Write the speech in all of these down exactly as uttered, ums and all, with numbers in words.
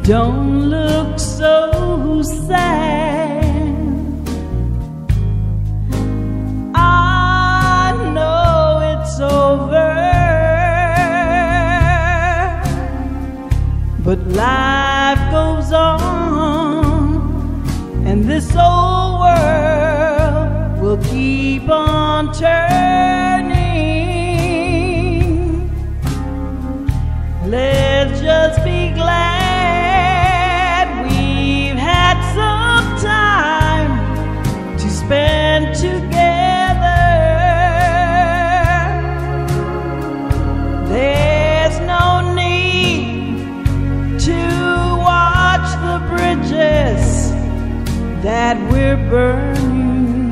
Don't look so sad. I know it's over, but life goes on, and this old world will keep on turning. Let's just be glad spend together. There's no need to watch the bridges that we're burning.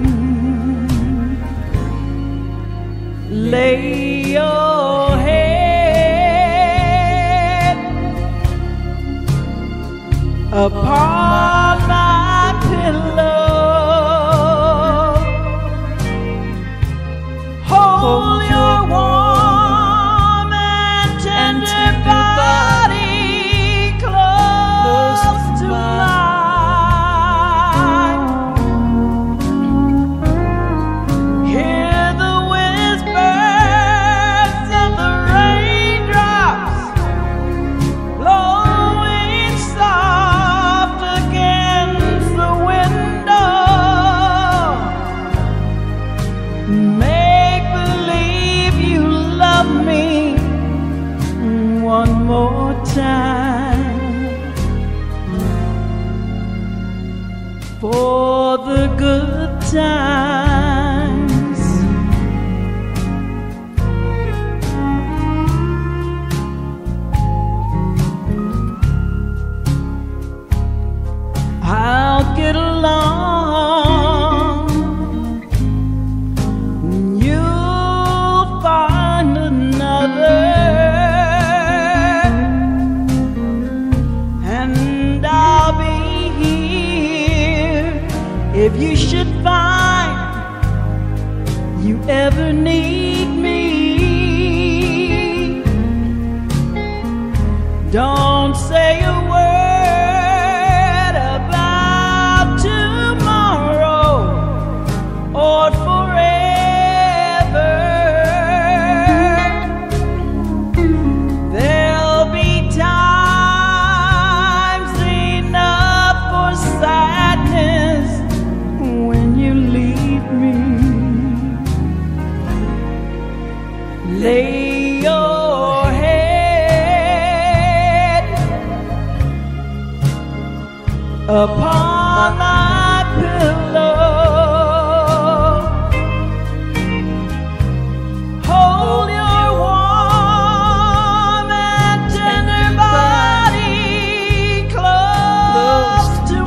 Lay your head upon my pillow. Hold your warm and tender body close to mine. Hear the whispers of the raindrops blowing soft against the window. Me one more time for the good times. I'll get along. If you should find you ever need me, don't say a word about tomorrow or forever. There'll be times enough for sadness when you leave me. Lay your head upon my pillow. Hold your warm and tender body close to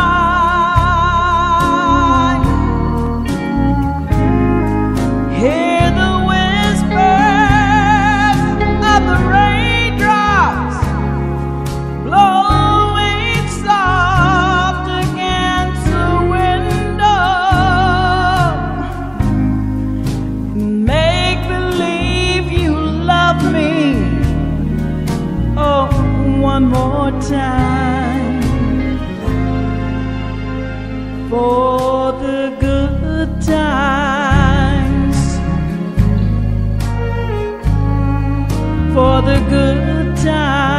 mine. Hear the whispers of the raindrops blowing soft against the window. Make believe you love me, oh, one more time for the good times, for the good times.